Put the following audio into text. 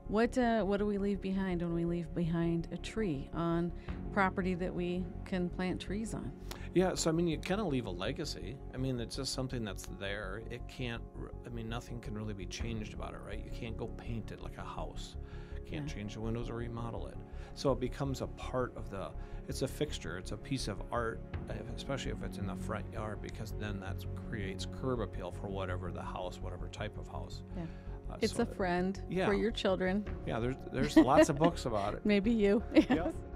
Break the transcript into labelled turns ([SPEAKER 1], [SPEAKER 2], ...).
[SPEAKER 1] What do we leave behind when we leave behind a tree on property that we can plant trees on?
[SPEAKER 2] Yeah, so I mean, you kind of leave a legacy. I mean, it's just something that's there. It can't, I mean, nothing can really be changed about it, right? You can't go paint it like a house. Can't change the windows or remodel it. So it becomes a part of it's a fixture, it's a piece of art, especially if it's in the front yard, because then that creates curb appeal for whatever the house, whatever type of house.
[SPEAKER 1] Yeah. It's a friend for your children.
[SPEAKER 2] Yeah, there's lots of books about it.
[SPEAKER 1] Maybe you.
[SPEAKER 2] Yep.